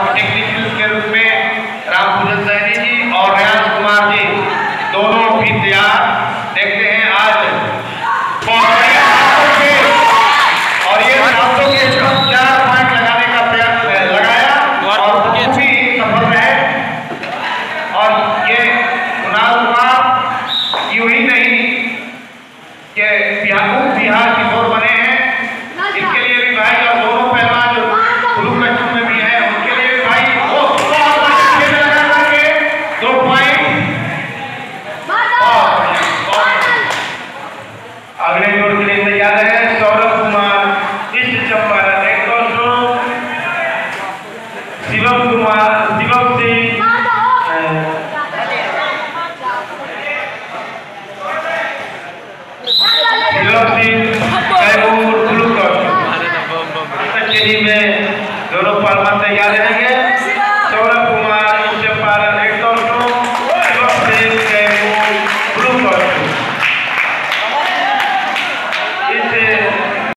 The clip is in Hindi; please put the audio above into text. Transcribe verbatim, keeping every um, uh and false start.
टेक्निकल के रूप में रामपूजन सैनी जी और रेयांश कुमार जी दोनों भी तैयार। देखते हैं आज और ये सातों के चार पॉइंट लगाने का प्रयास लगाया और भी सफल रहे। और ये कुणाल कुमार यूं ही नहीं कि बिहार बिहार की ओर बने हैं, इनके लिए भी भाई और दोनों पहलवान जो ग्रुप मैच में भी है उनके लिए भी भाई वो लगा करके दो पॉइंट। अगले जोड़ के लिए तैयार है सौरभ कुमार इस चंपारण, एक दो शिवम कुमार शिवम